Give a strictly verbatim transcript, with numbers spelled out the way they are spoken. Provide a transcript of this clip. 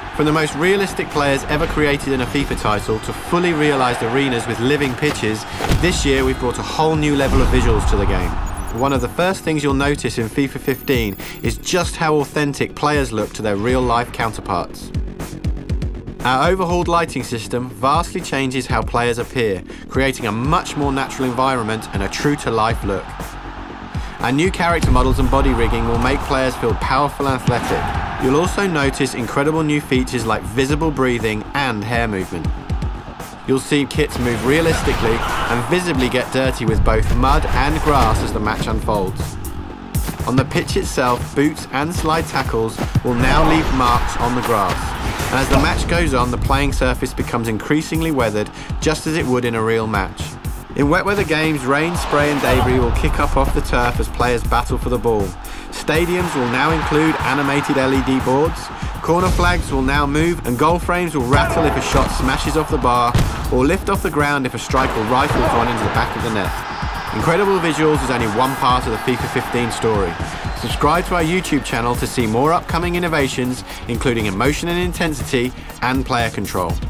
From the most realistic players ever created in a FIFA title to fully realised arenas with living pitches, this year we've brought a whole new level of visuals to the game. One of the first things you'll notice in FIFA fifteen is just how authentic players look to their real-life counterparts. Our overhauled lighting system vastly changes how players appear, creating a much more natural environment and a true-to-life look. Our new character models and body rigging will make players feel powerful and athletic. You'll also notice incredible new features like visible breathing and hair movement. You'll see kits move realistically and visibly get dirty with both mud and grass as the match unfolds. On the pitch itself, boots and slide tackles will now leave marks on the grass. And as the match goes on, the playing surface becomes increasingly weathered, just as it would in a real match. In wet weather games, rain, spray and debris will kick up off the turf as players battle for the ball. Stadiums will now include animated L E D boards, corner flags will now move and goal frames will rattle if a shot smashes off the bar or lift off the ground if a striker rifles one into the back of the net. Incredible visuals is only one part of the FIFA fifteen story. Subscribe to our YouTube channel to see more upcoming innovations, including emotion and intensity and player control.